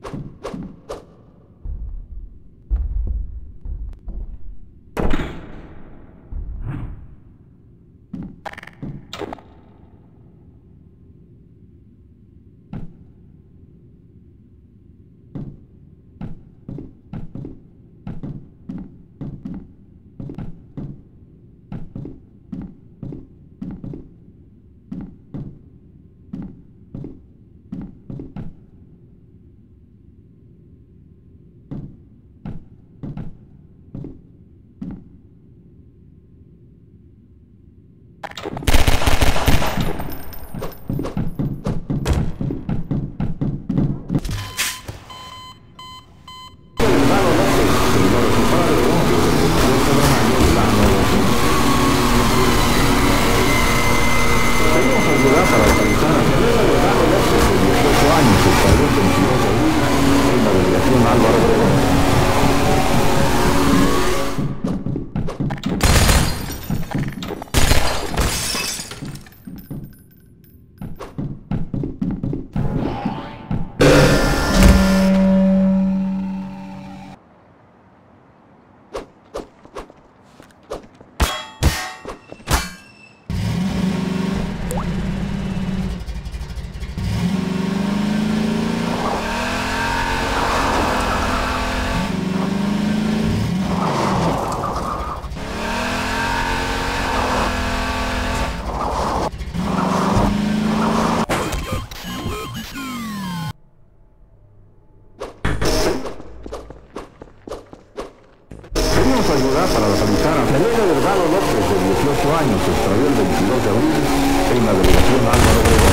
Ayuda para localizar a Melena Delgado López, de 18 años, se extravió el 22 de abril en la delegación Álvaro Obregón.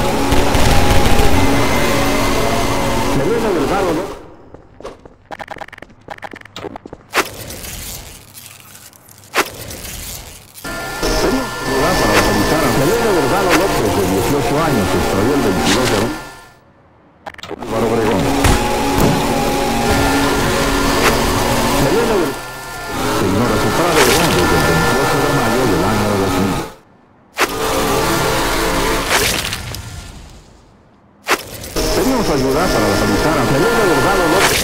Melena Delgado López. Ayuda para localizar a Melena Delgado López, de 18 años, se extravió el 22 de abril Álvaro Obregón. Melena Delgado se ignora su padre desde el 28 de mayo del año 2000. Pedimos ayuda para localizar a Melena Delgado López.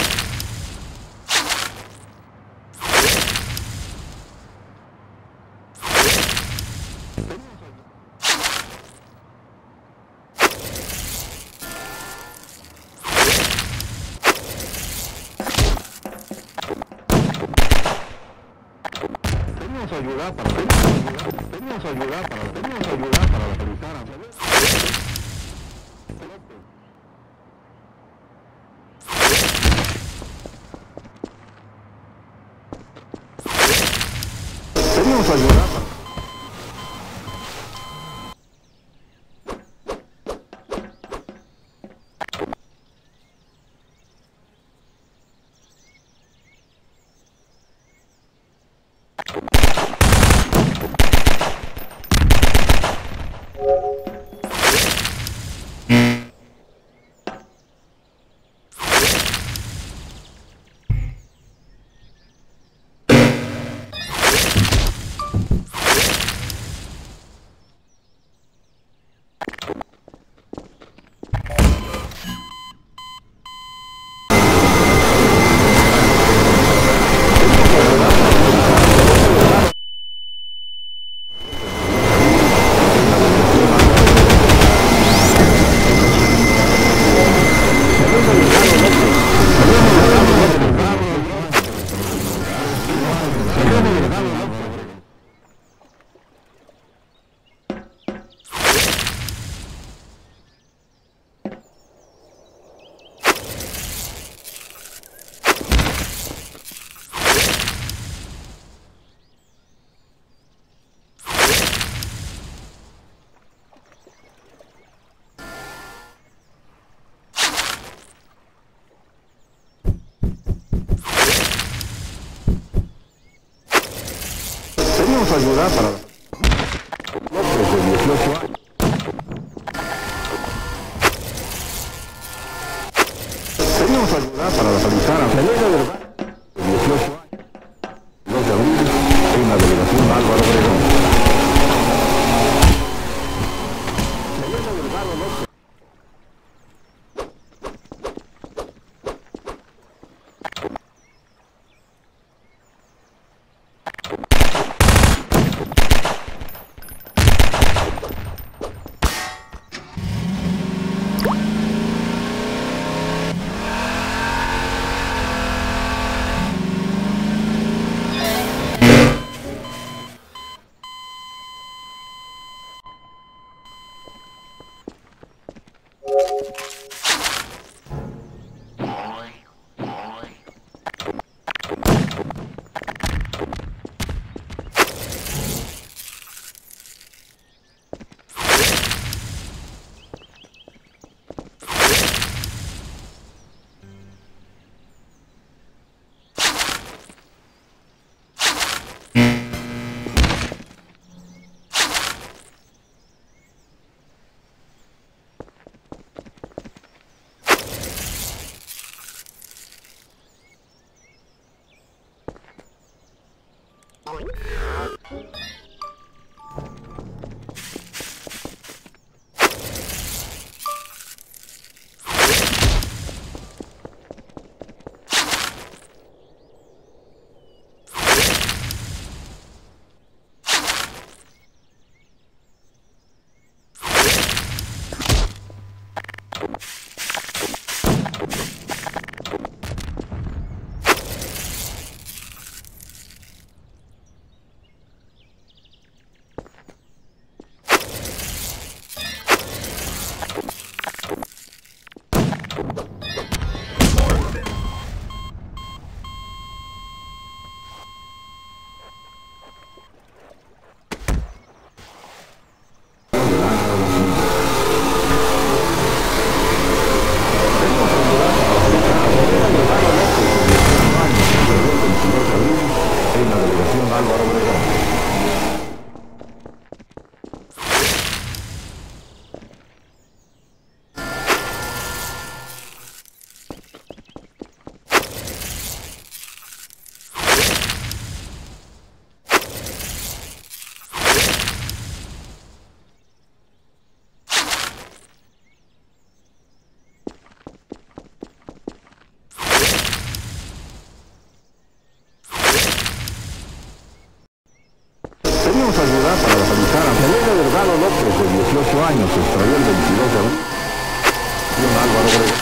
Pedimos ayuda para localizar a Melena. Pedimos ayuda para... Pedimos ayuda para López, de 18 años. Pedimos ayuda para localizar a Melena Delgado, de 18 años, 2 de abril, en la delegación Álvaro Obregón. Melena Delgado López. Pedimos ayuda para localizar a Selena Delgado López, de 18 años, se extravió el 22 de abril. Álvaro Obregón.